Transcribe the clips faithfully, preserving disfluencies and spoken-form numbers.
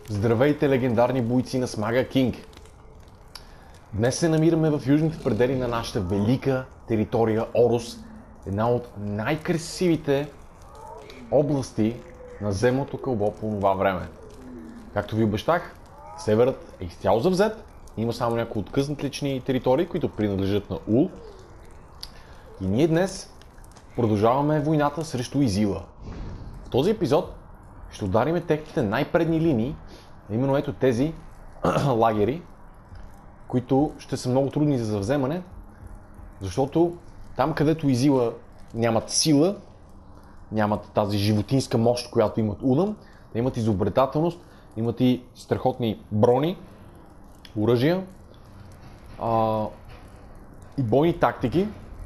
Здравейте, легендарни бойци на Смага Кинг! Днес се намираме в южните предели на нашата велика територия Орус, една от най-красивите области на земното кълбо по това време. Както ви обещах, северът е изцяло завзет, има само някои откъснатични територии, които принадлежат на Ул. И ние днес продължаваме войната срещу Изила. В този епизод ще удариме техните най-предни линии, а именно ето тези лагери, които ще са много трудни за завземане, защото там, където Изила нямат сила, нямат тази животинска мощ, която имат Удъм, те имат изобретателност, имат и страхотни брони, оръжия а, и бойни тактики,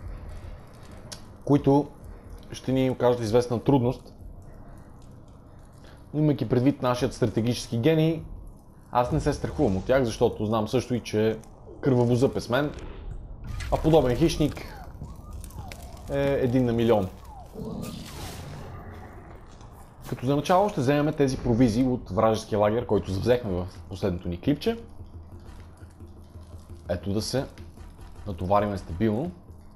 които ще ни окажат известна трудност. Имайки предвид нашият стратегически гений, аз не се страхувам от тях, защото знам също и, че кървавозъб е с мен, а подобен хищник е един на милион. Като за начало ще вземем тези провизии от вражеския лагер, който завзехме в последното ни клипче. Ето да се натовариме стабилно.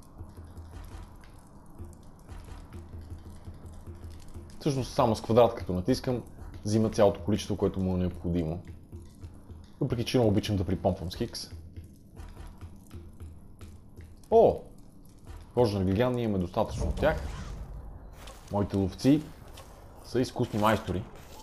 Всъщност само с квадрат, като натискам, взима цялото количество, което му е необходимо. Въпреки че много обичам да припомпвам с хикс. О! Кожа на гигант, ние имаме достатъчно от тях. Моите ловци са изкусни майстори.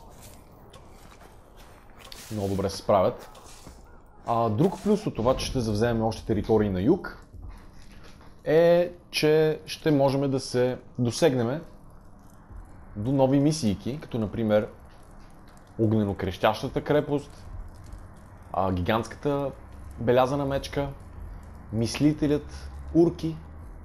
Много добре се справят. А друг плюс от това, че ще завземем още територии на юг, е, че ще можем да се досегнем до нови мисийки, като например огнено-крещящата крепост, а, гигантската белязана мечка, мислителят Урки,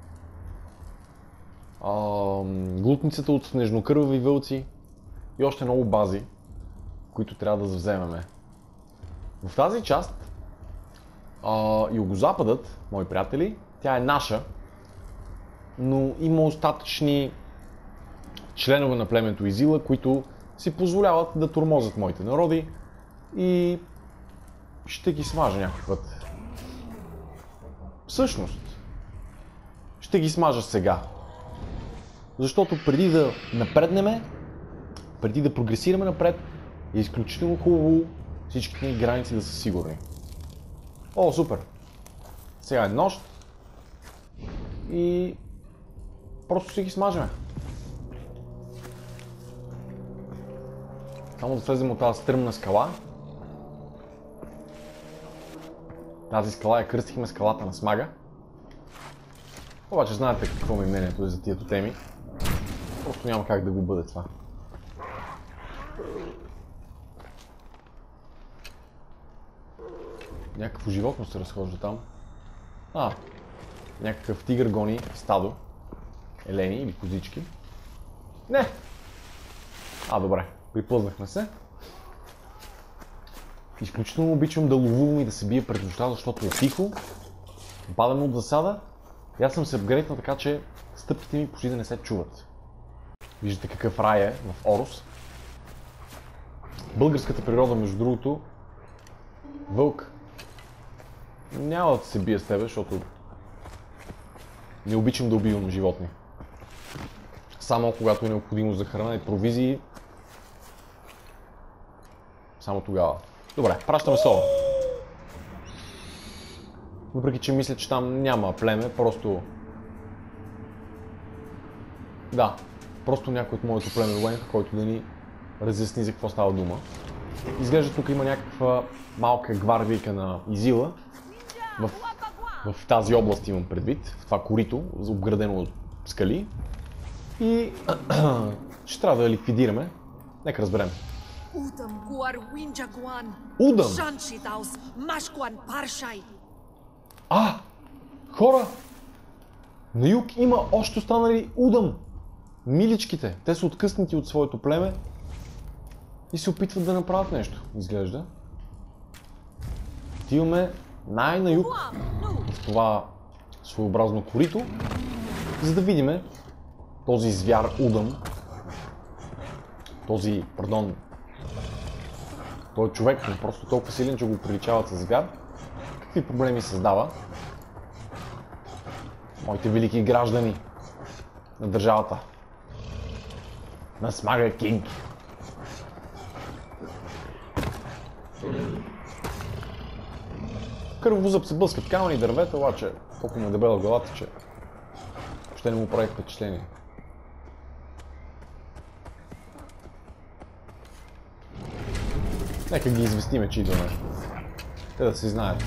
а, глутницата от снежнокървави вълци и още много бази, които трябва да завземеме. В тази част, а, югозападът, мои приятели, тя е наша, но има остатъчни членове на племето Изила, които си позволяват да тормозят моите народи и ще ги смажа някой път. Всъщност, ще ги смажа сега. Защото преди да напреднеме, преди да прогресираме напред, е изключително хубаво всичките ни граници да са сигурни. О, супер! Сега е нощ и просто си ги смажеме. Само да слезем от тази стръмна скала. Тази скала я кръстихме скалата на Смага. Обаче знаете какво ми е мнението за тия теми. Просто няма как да го бъде това. Някакво животно се разхожда там. А, някакъв тигър гони стадо. Елени или козички. Не! А, добре. Приплъзнахме се. Изключително обичам да ловувам и да се бия през нощта, защото е тихо. Падаме от засада. И аз съм се апгрейднал така, че стъпките ми почти да не се чуват. Виждате какъв рай е в Орус. Българската природа, между другото, вълк, няма да се бия с тебе, защото не обичам да убивам животни. Само когато е необходимо за храна и провизии, само тогава. Добре, пращаме соло. Въпреки че мисля, че там няма племе, просто... Да, просто някой от моето племе военка, който да ни разясни за какво става дума. Изглежда тук има някаква малка гвардийка на Изила. В, в тази област имам предвид, в това корито, обградено от скали. И ще трябва да я ликвидираме. Нека разберем. Удъм! А! Хора! На юг има още останали Удъм! Миличките! Те са откъснати от своето племе и се опитват да направят нещо, изглежда. Отиваме най-на юг в това своеобразно корито, за да видим този звяр Удъм, този, пардон, Той е човек, но просто толкова силен, че го приличават с звяр. Какви проблеми създава? Моите велики граждани на държавата. На Смага Кинг. Кръвозъб се блъскат камъни и дървета, обаче толкова му е дебела главата, че въобще не му прави впечатление. Нека ги известиме, че идваме. Те да си знаят.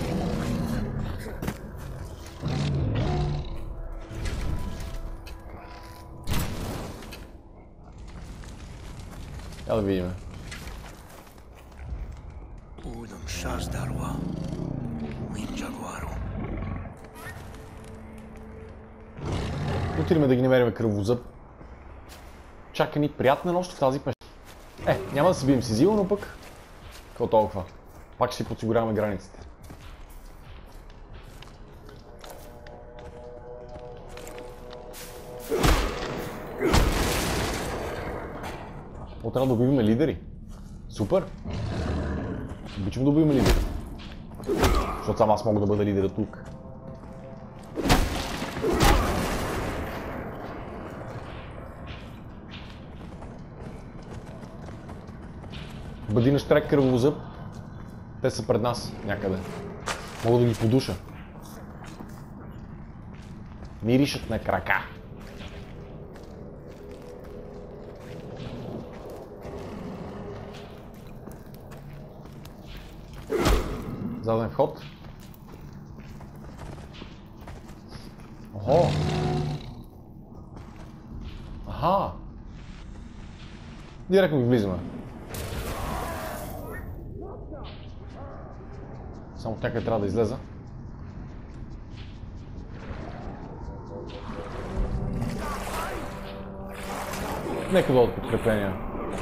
Я да видим. Отидем да ги намерим кръвозъб. Чака ни приятна нощ в тази пещера. Е, няма да се бием с Изила, но пък... Какво толкова? Пак ще си подсигуряваме границите. О, трябва да убиваме лидери. Супер! Обичам да убиваме лидери. Защото сам аз мога да бъда лидера тук. Бъди на штрек кръвозъб. Те са пред нас някъде. Мога да ги подуша. Миришат на крака. Заден вход. Охо! Аха! Директно ги влизаме. Само някъде трябва да излеза. Нека дойдат подкрепления.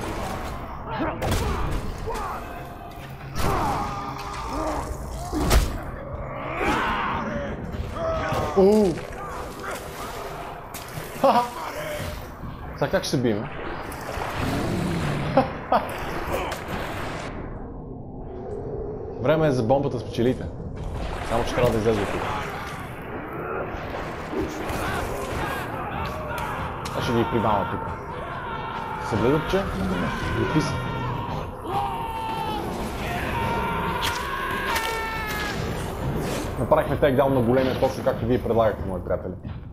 Ууу! Ха-ха! Сега как ще се бием? Време е за бомбата с пчелите. Само че трябва да излезе от тук. Аз ще ги прибавя тук. Съгледат, че? Какви са? Направихме тейкдаун на големия, точно както вие предлагахте, мои приятели.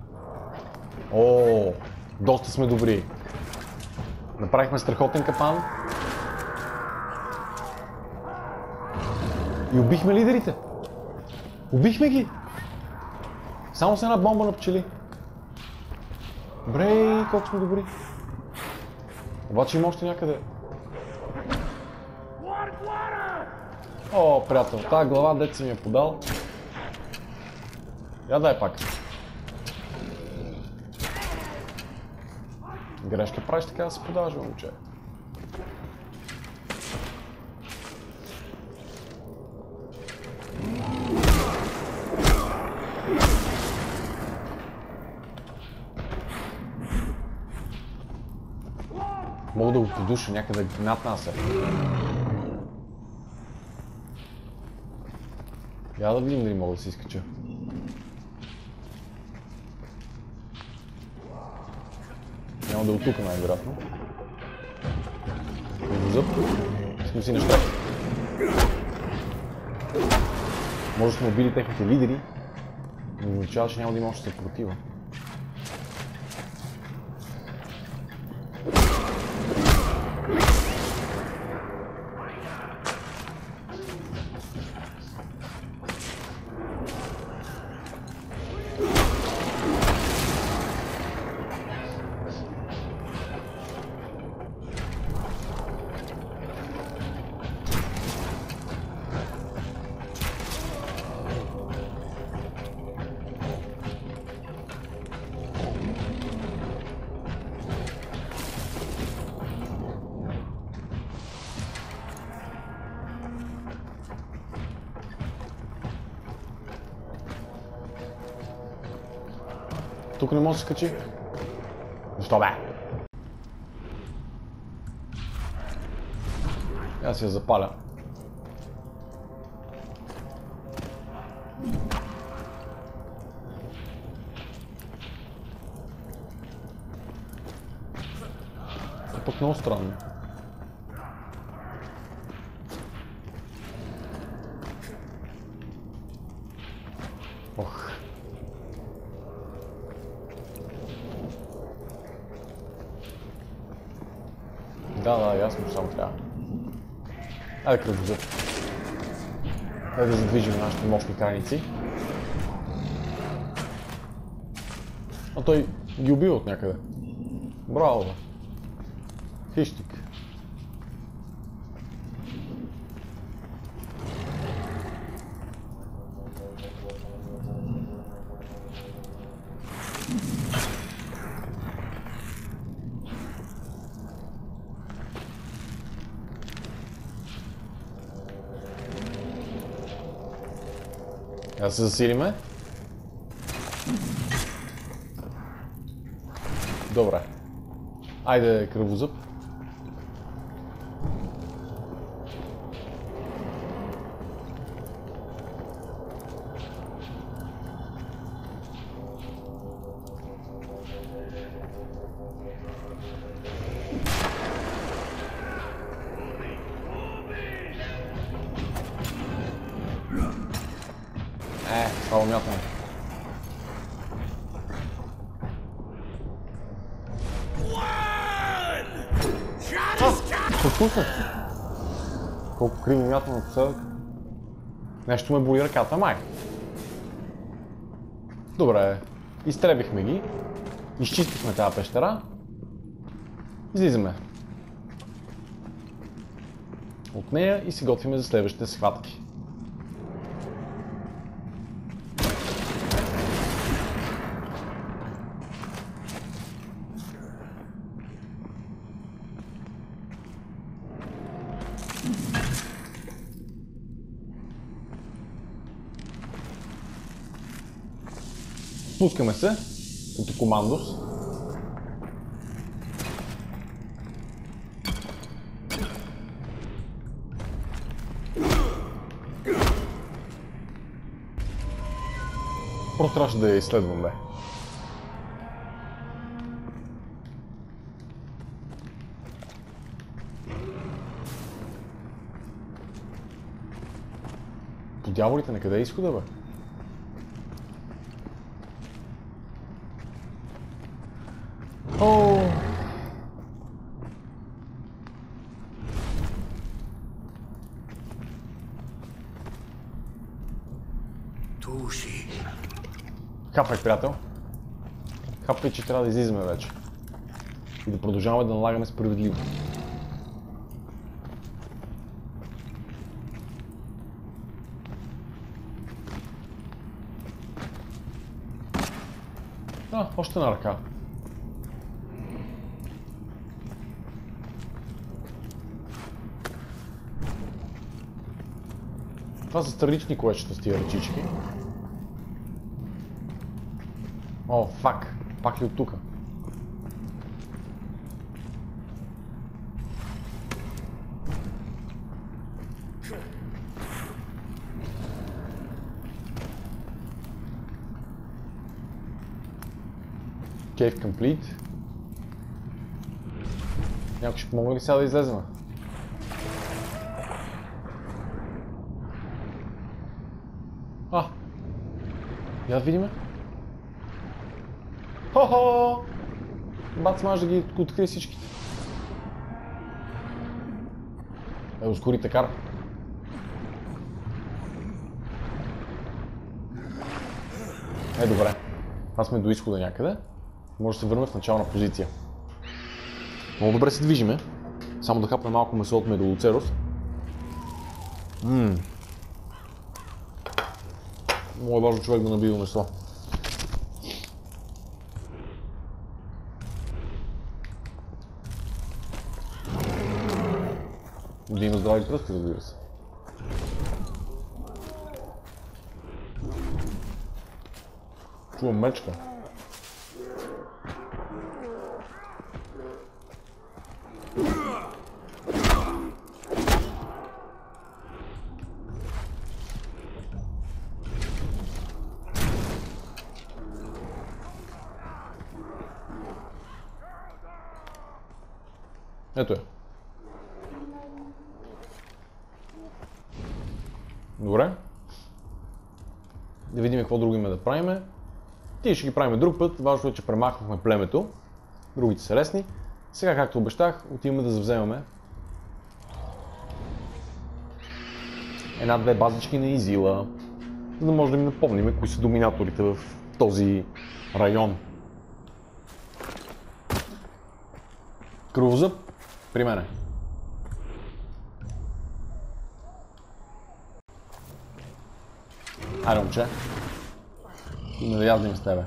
О, доста сме добри. Направихме страхотен капан. И убихме лидерите. Убихме ги. Само с една бомба на пчели. Добре, колко сме добри. Обаче има още някъде. О, приятел, тази глава, дето си ми е подал. Я дай пак. Грешка правиш така да се подаваш, момче. Мога да го подуша някъде над нас. Я да видим дали мога да се изкача. Няма да е от тук най-вероятно. Зъб. Искам си неща. Може да сме убили техните лидери, но означава, че няма да има още съпротива. Тук не може да се качи. Защо бе? Аз я запаля. Е пък много странно. Ох. Да, да, ясно, само трябва. Айде кръвозъб. Айде да задвижим нашите мощни крайници. А той ги убива от някъде. Браво, бе. Хищник. Да се засилиме. Добре. Айде, кръвозъб. Е, това мятаме. Послушай! Колко криво мятам напоследък. Нещо ме боли ръката, май. Добре, изтребихме ги. Изчистихме тази пещера. Излизаме от нея и се готвиме за следващите схватки. Спускаме се като командос. Просто трябваше да я изследвам, бе. По дяволите, на къде е изхода, бе? О! Туши. Хапай, приятел. Хапай, че трябва да излизаме вече. И да продължаваме да налагаме справедливо. А, още една ръка. Това са странични колечета с тия ръчички. О, фак! Пак ли от тука? Cave complete. Някой ще помогне ли сега да излезем? А! Я да видиме. Хо-хо! Бац, може да ги открие всичките. Е, ускорите кар. Е, добре. Това сме до изхода някъде. Може да се върнем в начална позиция. Много добре се движиме. Само да хапнем малко месо от Медолоцерос. Ммм. Много е важно човек да набива месо. Да има здрави кръстки, разбира се. Чувам мечка. Ето е. Добре. Да видим какво друго има да правиме. Ти ще ги правим друг път. Важно е, че премахнахме племето. Другите са лесни. Сега, както обещах, отиваме да завземаме една-две базички на Изила, за да може да ми напомним кои са доминаторите в този район. Кръвозъб, при мене. Айде, момче. Има да яздим с тебе.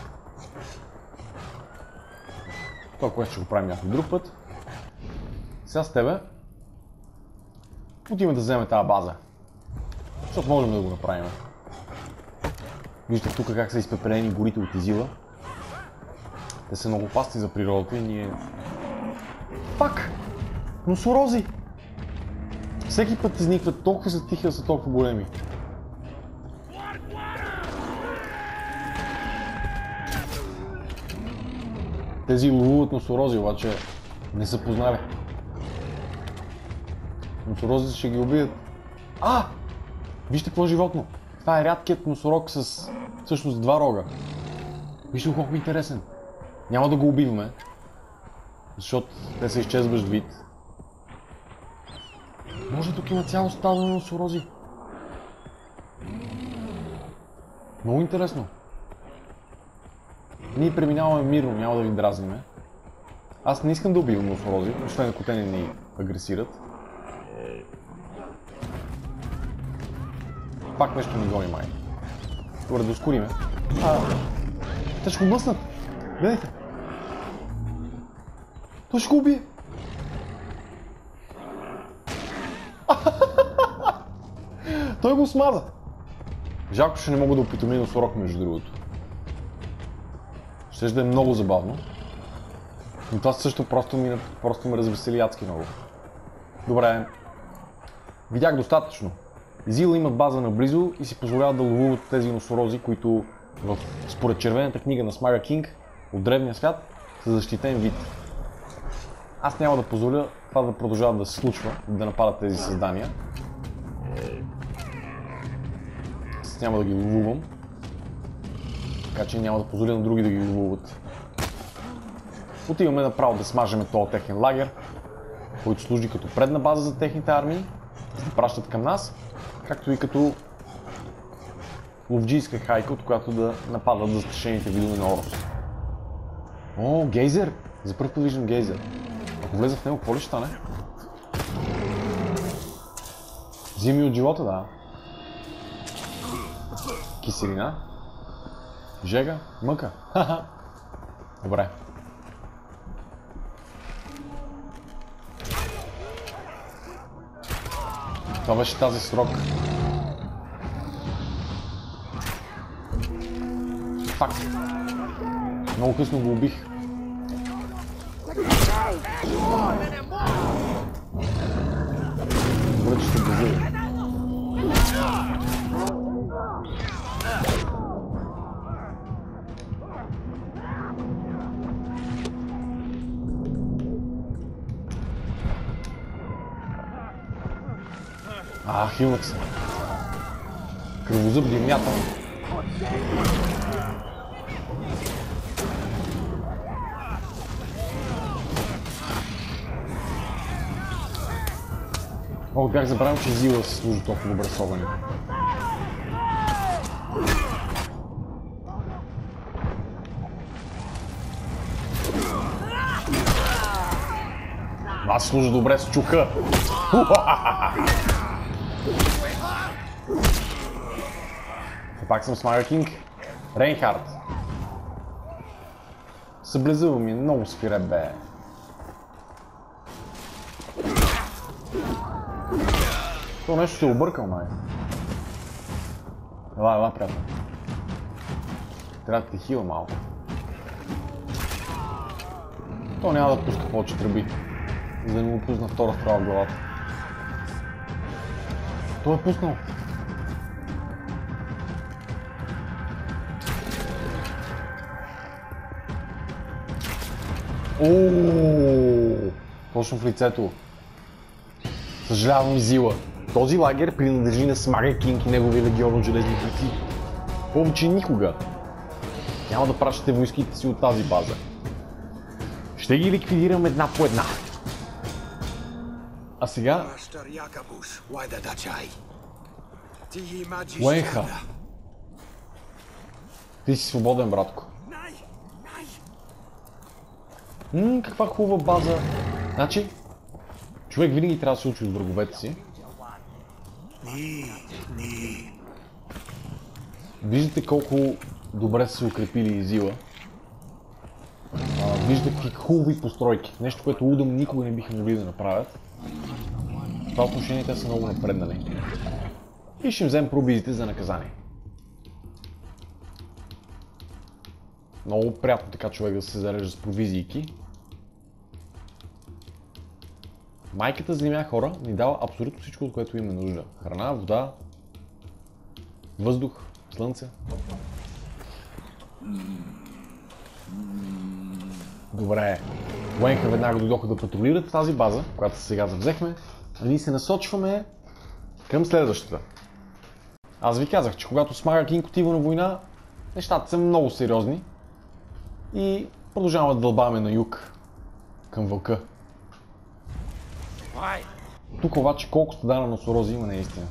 Това, което ще го правим някой друг път. Сега с тебе отиваме да вземем тази база. Защото можем да го направим. Виждате тук как са изпепелени горите от Изила. Те са много опасни за природата и ние... Пак! Носорози! Всеки път изникват, толкова са тихи, да са толкова големи. Тези ловуват носорози, обаче не са познали. Носорозите ще ги убият. А! Вижте какво е животно! Това е рядкият носорог с всъщност два рога. Вижте колко е интересен. Няма да го убиваме, защото те са изчезващ вид. Може тук има цяло стадо на носорози. Много интересно. Ние преминаваме мирно, няма да ви дразниме. Аз не искам да убивам носорози, освен ако те не ни агресират. Пак нещо ни гони май. Добре, да ускориме. А, те ще го мъснат. Гледайте. Той ще го убие. Той го смаза. Жалко, че не мога да опитаме носорог, между другото. Ще да е много забавно. Но това също просто ме, просто ме развесели адски много. Добре. Видях достатъчно. Изила имат база наблизо и си позволяват да ловуват тези носорози, които в, според червената книга на Смага Кинг от древния свят са защитен вид. Аз няма да позволя това да продължава да се случва, да нападат тези създания. Аз няма да ги ловувам. Така че няма да позволя на други да ги ловуват. Отиваме направо да смажеме този техен лагер, който служи като предна база за техните армии, да се пращат към нас, както и като ловджийска хайка, от която да нападат застрашените видове на Орус. О, гейзер! За първ път виждам гейзер. Ако влеза в него, какво ли ще стане? Взими от живота, да. Киселина. Жега. Мъка. Ха-ха. Добре. Това беше тази срок. Фак. Много късно го убих. Добре, че ще бъде. А, хилнах се. Кръвозъб ги мятам. О, бях забравил, че Изила се служи толкова добре с огъня. Аз служа добре с чука. Пак съм с Смага Кинг. Рейнхард. Съблезъва ми е много свиреп, бе. То нещо се объркал, май. Ела, ела, приятел. Трябва да те хила малко. То няма да пуска повече тръби, за да не му пусна втора стрела в главата. Той е пуснал. Ооо, Точно в лицето. Съжалявам, Изила. Този лагер принадлежи на Смага Кинг и неговия легион от железни бойци. Повече никога няма да пращате войските си от тази база. Ще ги ликвидирам една по една. А сега... Уенха. Ти си свободен, братко. Ммм, каква хубава база. Значи, човек винаги трябва да се учи от враговете си. Виждате колко добре са се укрепили Изила. Виждате какви хубави постройки. Нещо, което Удъм никога не биха могли да направят. В това отношение те са много напреднали. И ще им вземем провизиите за наказание. Много приятно така човек да се зарежда с провизийки. Майката земя, хора, ни дава абсолютно всичко, от което има нужда. Храна, вода, въздух, слънце. Добре. Уенха веднага дойдоха да патрулират тази база, която сега завзехме, а ние се насочваме към следващата. Аз ви казах, че когато Смага Кинг отива на война, нещата са много сериозни и продължаваме да дълбаваме на юг, към Вълка. Тук обаче колко стада носорози има наистина.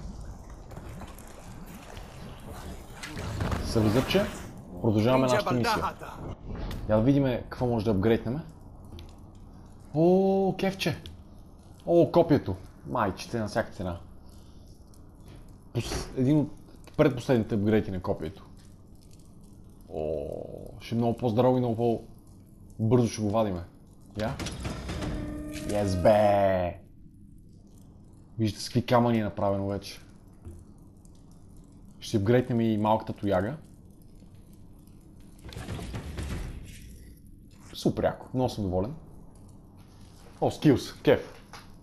Съвизъпче, продължаваме нашата мисия. Я да видим какво може да апгрейднем. О, кефче! О, копието! Майчите на всяка цена. Един от предпоследните апгрейти на копието. О, ще е много по-здраво и много по-бързо ще го вадиме. Я? Yes, бе! Виждате с какви камъни е направено вече. Ще апгрейднем и малката тояга. Супер яко, много съм доволен. О, скилс, кеф.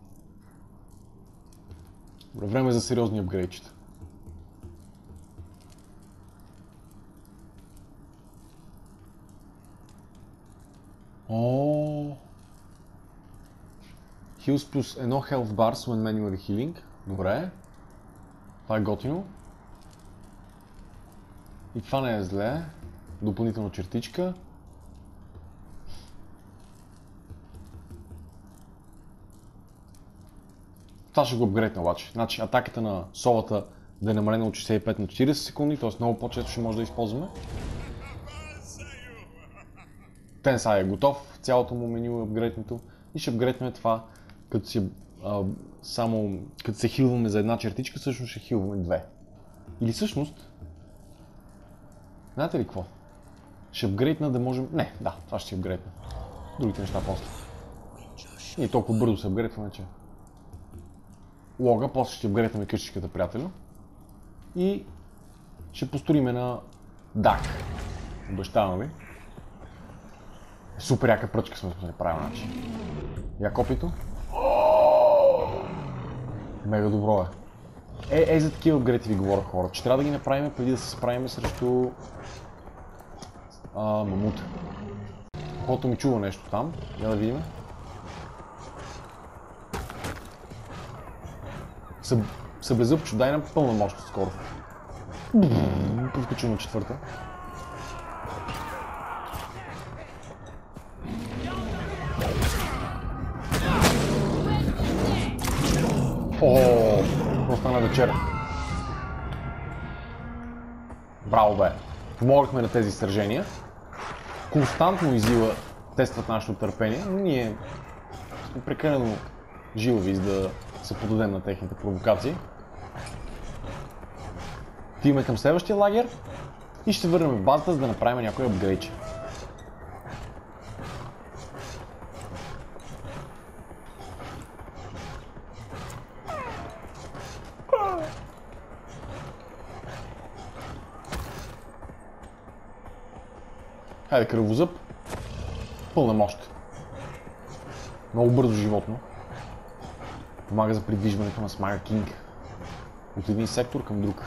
Добре, време е за сериозни апгрейдчета. О, Heals плюс едно health bars when manually healing. Добре. Това е готино. И това не е зле. Допълнителна чертичка. Това ще го апгрейдна обаче. Значи атаката на совата да е намалена от шейсет и пет на четирийсет секунди, т.е. много по-често ще може да използваме. Тенсай е готов, цялото му меню е апгрейднато и ще апгрейднем това, като си, а, само като се хилваме за една чертичка, всъщност ще хилваме две. Или всъщност, знаете ли какво? Ще апгрейдна да можем... Не, да, това ще си апгрейдна. Другите неща после. Ние толкова бързо се апгрейдваме, че... Лога, после ще апгрейднем къщичката, приятелю. И ще построиме на Дак. Обещавам ви. Супер яка пръчка сме да правим, значи. Я копито. Мега добро е. Е, е за такива апгрейти ви говоря, хора, че трябва да ги направим преди да се справим срещу а, мамута. Когато ми чува нещо там, я да видим. Съб... Съблезъбчо, дай нам пълна мощ скоро. Прескочим на четвърта. О, какво стана вечера? Браво, бе! Помогнахме на тези сражения. Константно Изила тестват нашето търпение, но ние сме прекалено жилави, за да се подадем на техните провокации. Отиваме към следващия лагер и ще върнем в базата, за да направим някой апгрейдче. Хайде, кръвозъб. Пълна мощ. Много бързо животно. Помага за придвижването на Смага Кинг от един сектор към друг.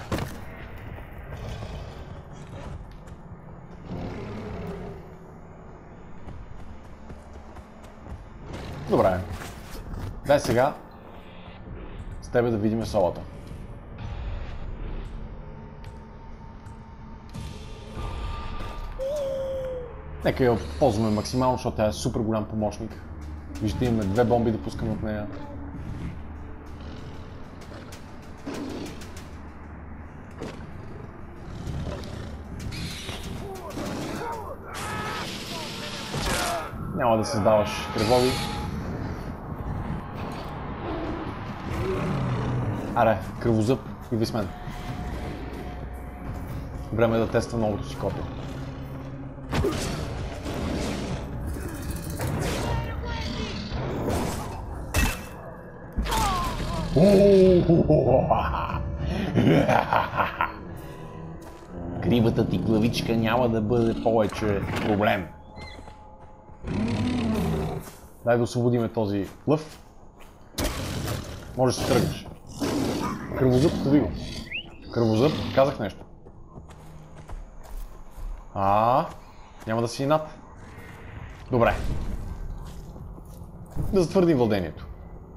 Добре. Дай сега с тебе да видим солата. Нека я ползваме максимално, защото тя е супер голям помощник. Вижте, имаме две бомби да пускаме от нея. Няма да създаваш тревоги. Аре, кръвозъб, идви с мен. Време е да тества новото си копие. Кривата ти главичка няма да бъде повече проблем. Дай да освободиме този лъв. Може да се тръгнеш. Кръвозъб, ходи го. Кръвозъб, казах нещо. А, няма да си над. Добре. Да затвърдим владението.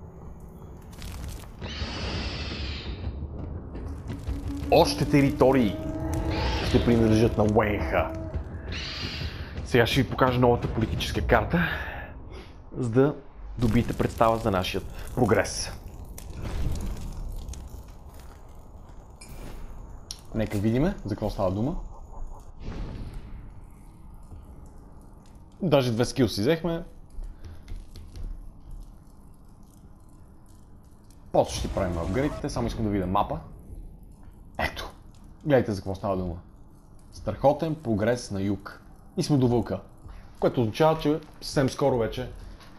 Още територии ще принадлежат на Уейнха. Сега ще ви покажа новата политическа карта, за да добиете представа за нашия прогрес. Нека видим за какво става дума. Даже две скил си взехме. После ще правим апгрейдите, само искам да видя мапа. Ето, гледайте за какво става дума. Страхотен прогрес на юг. И сме до вълка. Което означава, че съвсем скоро вече,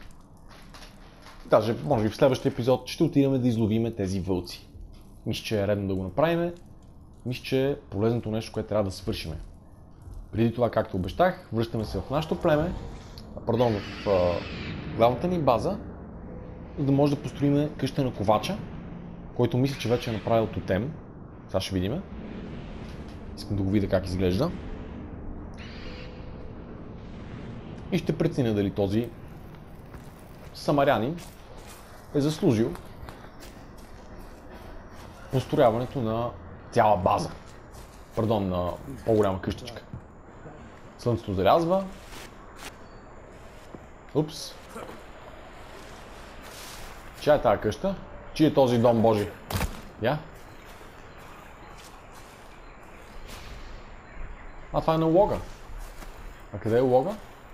даже може би в следващия епизод, ще отидем да изловиме тези вълци. Мисля, че е редно да го направим. Мисля, че е полезното нещо, което трябва да свършим. Преди това, както обещах, връщаме се в нашото племе, пардон, в а, главната ни база, за да може да построим къща на ковача, който мисля, че вече е направил тотем. Сега ще видим. Искам да го видя как изглежда. И ще преценя дали този самарянин е заслужил построяването на цяла база. Пардон, на по-голяма къщичка. Слънцето залязва. Упс. Чия е тази къща? Чий е този дом Божи? Я? А, това е на лога. А къде е лога?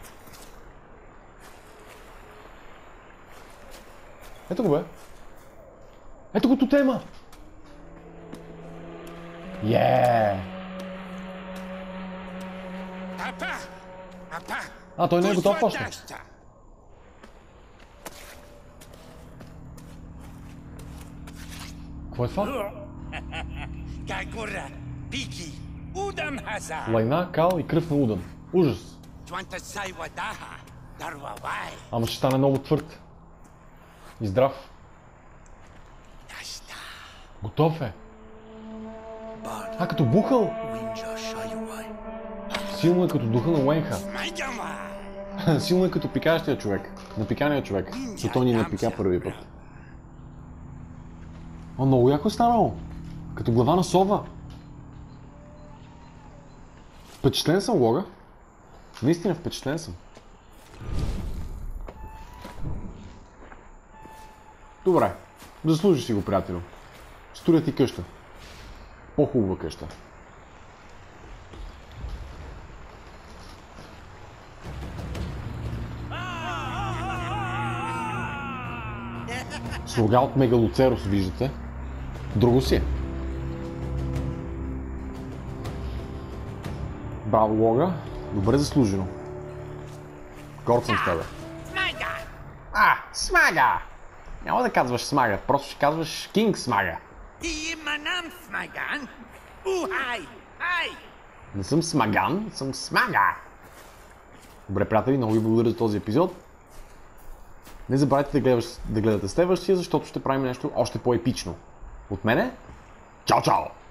Ето го бе. Ето го тотема! Йеее! А, той не е готов още. Какво е това? Лайна, кал и кръв на удан. Ужас. Ама ще стане много твърд. И здрав. Готов е. А, като бухъл. Силно е като духа на Уейнха. Силно е като пикащия човек. Напикания човек. Но той ни напика първи път. О, много яко е станало. Като глава на сова. Впечатлен съм, лога. Наистина впечатлен съм. Добре. Заслужи си го, приятелю. Строя ти къща. По-хубава къща. Слуга от Мегалоцерос, виждате. Друго си е. Браво, лога. Добре заслужено. Горд съм с тебе. А, Смага! Няма да казваш Смага, просто ще казваш Кинг Смага. Не съм Смаган, съм Смага. Добре, приятели, много ви благодаря за този епизод. Не забравяйте да, гледаш, да гледате следващия, защото ще правим нещо още по-епично. От мене, чао-чао!